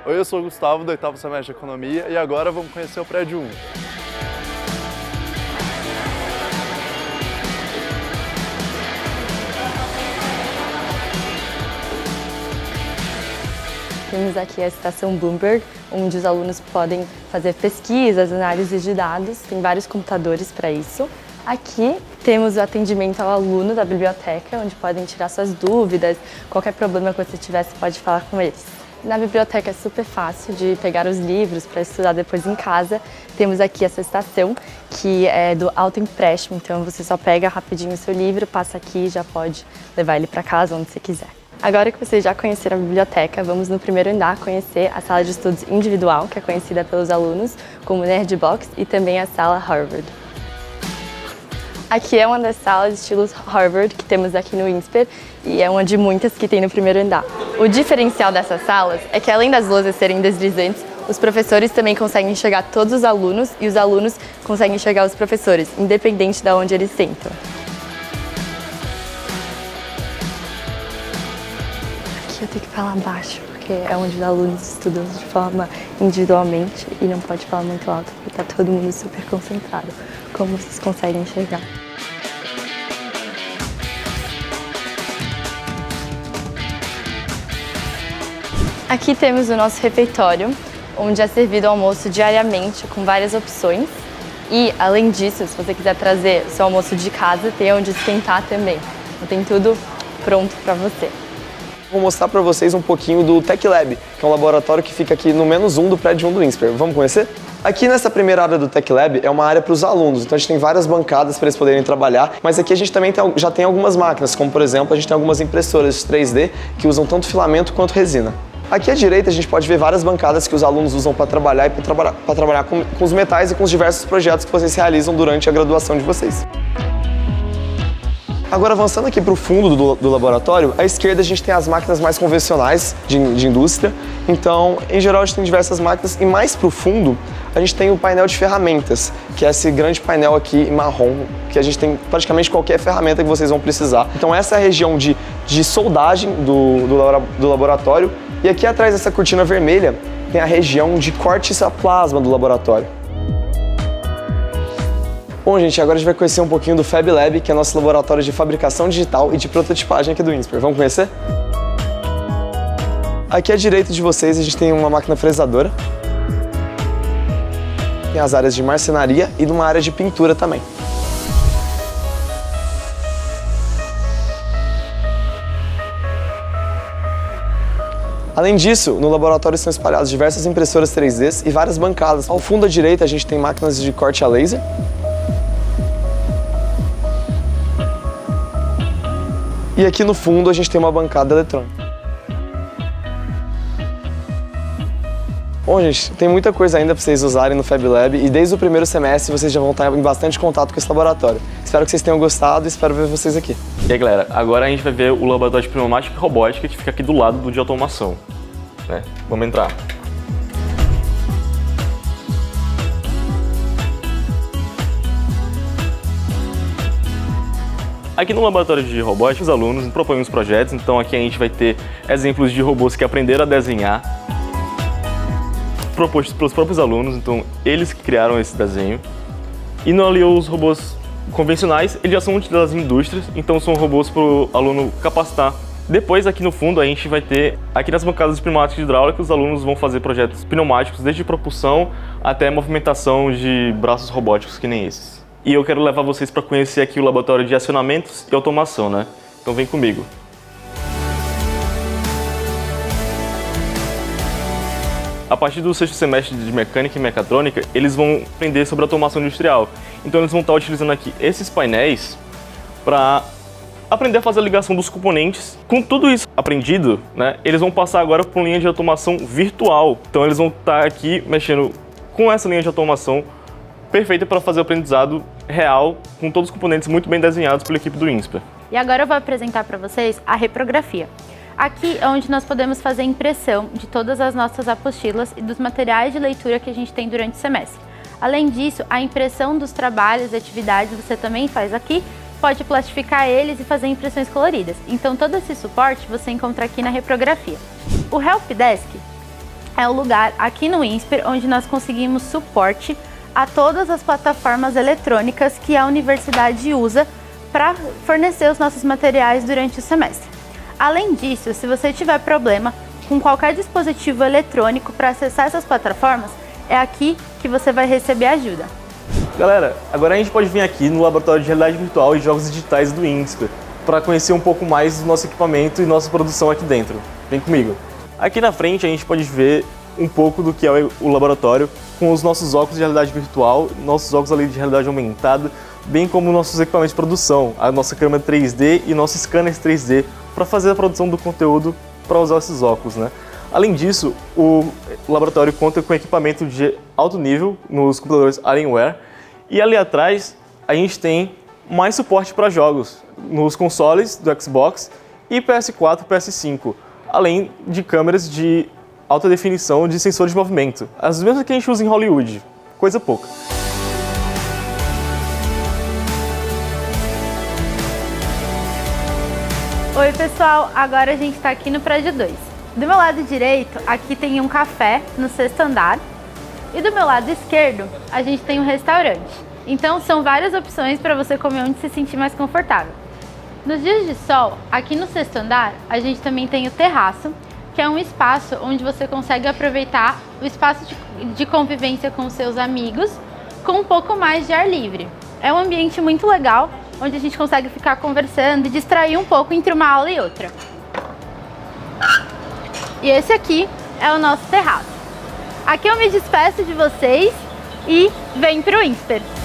Oi, eu sou o Gustavo, do 8º semestre de Economia, e agora vamos conhecer o prédio 1. Temos aqui a estação Bloomberg, onde os alunos podem fazer pesquisas, análises de dados, tem vários computadores para isso. Aqui temos o atendimento ao aluno da biblioteca, onde podem tirar suas dúvidas, qualquer problema que você tiver, você pode falar com eles. Na biblioteca é super fácil de pegar os livros para estudar depois em casa. Temos aqui essa estação, que é do autoempréstimo, então você só pega rapidinho o seu livro, passa aqui e já pode levar ele para casa, onde você quiser. Agora que vocês já conheceram a biblioteca, vamos no primeiro andar conhecer a sala de estudos individual, que é conhecida pelos alunos como Nerd Box, e também a sala Harvard. Aqui é uma das salas de estilos Harvard que temos aqui no INSPER e é uma de muitas que tem no primeiro andar. O diferencial dessas salas é que, além das louças serem deslizantes, os professores também conseguem enxergar todos os alunos e os alunos conseguem enxergar os professores, independente de onde eles sentam. Aqui eu tenho que falar baixo, porque é onde os alunos estudam de forma individualmente e não pode falar muito alto, porque está todo mundo super concentrado. Como vocês conseguem enxergar? Aqui temos o nosso refeitório, onde é servido almoço diariamente com várias opções. E, além disso, se você quiser trazer o seu almoço de casa, tem onde esquentar também. Então, tem tudo pronto para você. Vou mostrar para vocês um pouquinho do Tech Lab, que é um laboratório que fica aqui no -1 do prédio 1 do INSPER. Vamos conhecer? Aqui nessa primeira área do Tech Lab é uma área para os alunos, então a gente tem várias bancadas para eles poderem trabalhar, mas aqui a gente também já tem algumas máquinas, como por exemplo, a gente tem algumas impressoras 3D que usam tanto filamento quanto resina. Aqui à direita a gente pode ver várias bancadas que os alunos usam para trabalhar e para trabalhar com os metais e com os diversos projetos que vocês realizam durante a graduação de vocês. Agora, avançando aqui para o fundo do laboratório, à esquerda a gente tem as máquinas mais convencionais de indústria. Então, em geral, a gente tem diversas máquinas e mais para o fundo a gente tem o painel de ferramentas, que é esse grande painel aqui marrom, que a gente tem praticamente qualquer ferramenta que vocês vão precisar. Então, essa é a região de soldagem do laboratório. E aqui atrás dessa cortina vermelha tem a região de cortes a plasma do laboratório. Bom, gente, agora a gente vai conhecer um pouquinho do Fab Lab, que é nosso laboratório de fabricação digital e de prototipagem aqui do INSPER. Vamos conhecer? Aqui à direita de vocês a gente tem uma máquina fresadora. Tem as áreas de marcenaria e uma área de pintura também. Além disso, no laboratório estão espalhadas diversas impressoras 3D e várias bancadas. Ao fundo à direita a gente tem máquinas de corte a laser. E aqui no fundo a gente tem uma bancada eletrônica. Bom, gente, tem muita coisa ainda para vocês usarem no Fab Lab e desde o primeiro semestre vocês já vão estar em bastante contato com esse laboratório. Espero que vocês tenham gostado e espero ver vocês aqui. E aí, galera, agora a gente vai ver o laboratório de pneumática e robótica que fica aqui do lado do de automação. Né? Vamos entrar. Aqui no laboratório de robótica, os alunos propõem os projetos, então aqui a gente vai ter exemplos de robôs que aprenderam a desenhar, propostos pelos próprios alunos, então eles que criaram esse desenho. E no ali os robôs convencionais, eles já são utilizados em indústrias, então são robôs para o aluno capacitar. Depois, aqui no fundo, a gente vai ter, aqui nas bancadas de pneumática e hidráulica, os alunos vão fazer projetos pneumáticos, desde propulsão até movimentação de braços robóticos, que nem esses. E eu quero levar vocês para conhecer aqui o laboratório de acionamentos e automação, né? Então vem comigo. A partir do 6º semestre de mecânica e mecatrônica, eles vão aprender sobre automação industrial. Então eles vão estar utilizando aqui esses painéis para aprender a fazer a ligação dos componentes. Com tudo isso aprendido, né, eles vão passar agora para uma linha de automação virtual. Então eles vão estar aqui mexendo com essa linha de automação perfeita para fazer o aprendizado real, com todos os componentes muito bem desenhados pela equipe do INSPER. E agora eu vou apresentar para vocês a reprografia. Aqui é onde nós podemos fazer impressão de todas as nossas apostilas e dos materiais de leitura que a gente tem durante o semestre. Além disso, a impressão dos trabalhos e atividades você também faz aqui, pode plastificar eles e fazer impressões coloridas. Então todo esse suporte você encontra aqui na reprografia. O Help Desk é o lugar aqui no INSPER onde nós conseguimos suporte a todas as plataformas eletrônicas que a universidade usa para fornecer os nossos materiais durante o semestre. Além disso, se você tiver problema com qualquer dispositivo eletrônico para acessar essas plataformas, é aqui que você vai receber ajuda. Galera, agora a gente pode vir aqui no Laboratório de Realidade Virtual e Jogos Digitais do INSPER para conhecer um pouco mais do nosso equipamento e nossa produção aqui dentro. Vem comigo! Aqui na frente a gente pode ver um pouco do que é o laboratório com os nossos óculos de realidade virtual, nossos óculos ali de realidade aumentada, bem como nossos equipamentos de produção, a nossa câmera 3D e nossos scanners 3D para fazer a produção do conteúdo para usar esses óculos, né? Além disso, o laboratório conta com equipamento de alto nível nos computadores Alienware e ali atrás a gente tem mais suporte para jogos nos consoles do Xbox e PS4 e PS5, além de câmeras de alta definição de sensores de movimento, as mesmas que a gente usa em Hollywood, coisa pouca. Oi pessoal, agora a gente está aqui no prédio 2. Do meu lado direito, aqui tem um café no 6º andar e do meu lado esquerdo, a gente tem um restaurante. Então são várias opções para você comer onde se sentir mais confortável. Nos dias de sol, aqui no 6º andar, a gente também tem o terraço, que é um espaço onde você consegue aproveitar o espaço de convivência com seus amigos com um pouco mais de ar livre. É um ambiente muito legal, onde a gente consegue ficar conversando e distrair um pouco entre uma aula e outra. E esse aqui é o nosso terraço. Aqui eu me despeço de vocês e vem pro INSPER!